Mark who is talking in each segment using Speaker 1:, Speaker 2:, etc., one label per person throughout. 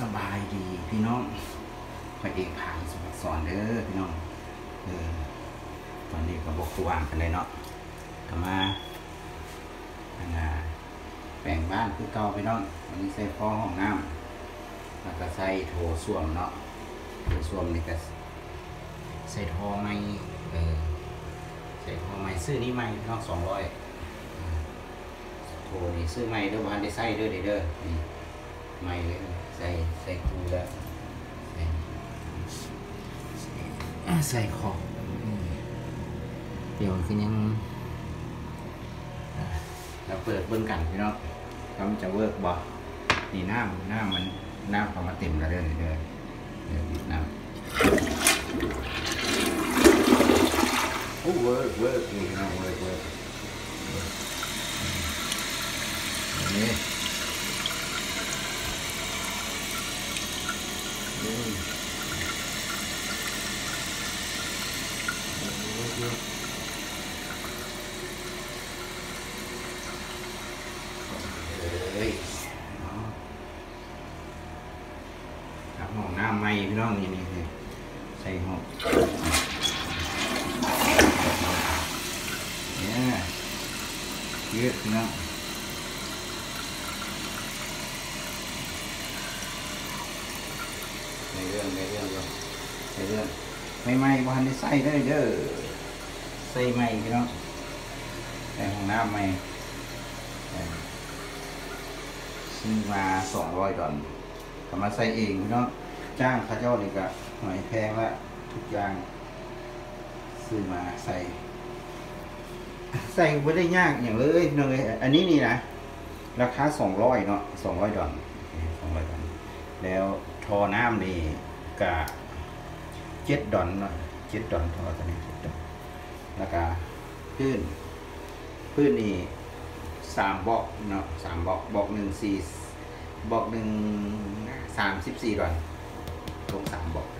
Speaker 1: สบายดีพี่น้องพระเอกผ่านสอนเด้อพี่น้องตอนนี้ก็บอกตัวอ่างกันเลยเนาะก็มาแปลงบ้านคือเก่าพี่น้องวันนี้ใส่ฟ้องห้องน้ำแล้วก็ใส่โถส้วมเนาะโถส้วมนี่ก็ใส่ท่อไม้ใส่ท่อไม้ซื้อนี่ไม้พี่น้อง200โถนี่ซื้อไม้เด้อบ้านได้ใส่เด้อนี่ไม้เลยใส่คูแล้วใส่ของเดี๋ยวคือยังเราเปิดเบื้องกันพี่น้องเขาจะเวิร์กบ่นี่น้ำเขามาเต็มแล้วเด้อบิดน้ำโอ้เวิร์กนี่พี่น้องเวิร์กนี่ห้องน้ำใหม่พี่น้องนี่ใส่ห้องเนี่ยเยอะพี่น้องในเรื่องไม่บ้านได้ใส่ได้เด้อใส่ใหม่พี่น้องใส่ห้องน้ำใหม่ซื้อมา$200ทำมาใส่เองพี่น้องจ้างข้าเจ้านี่ก็หน่อยแพงละทุกอย่างซื้อมาใส่ไม่ได้ยากอย่างเลยน้องเลยอันนี้นี่นะราคา$200เนาะ$200แล้วทอน้ำนี่ก็$7เนาะ$7ทอตัวนี้$7แล้วก็พื้นนี่3บล็อกเนาะ3บล็อก1 34ลง3บล็อก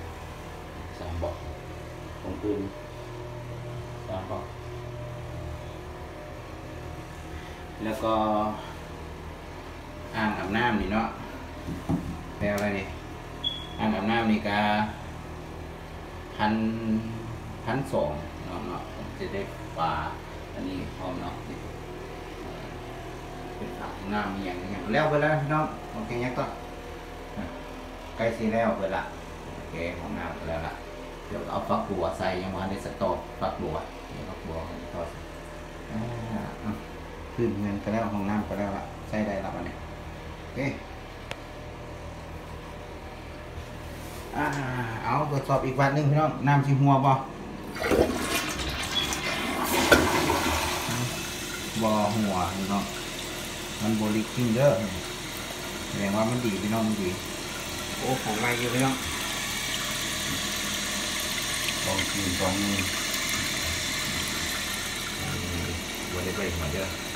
Speaker 1: ตรงพื้น3บล็อกแล้วก็อ่างอาบน้ำนี่เนาะแปลว่านี่อ่างอาบน้ำนี่ก็1,200เนาะจะได้ปลาอันนี้พร้อมเนาะเป็นอ่างน้ำอย่างแล้วไปแล้วน้องโอเคยังต่อใกล้สิแล้วไปละโอเคห้องน้ำไปแล้วละเดี๋ยวเอาฟักบัวใส่ยังวันได้สต๊อกฟักบัวทอดพื้นเงินไปแล้วห้องน้ำไปแล้วละใส่ได้ละวันนี้โอเคเอาตรวจสอบอีกวันหนึ่งพี่น้องน้ำชิหัวบ่หัวพี่น้องมันบริกิ้งเด้อแสดงว่ามันดีพี่น้องมันดีโอ้ของใหม่อยู่พี่น้องลองกินลองมือบริเวณหัวเด้อ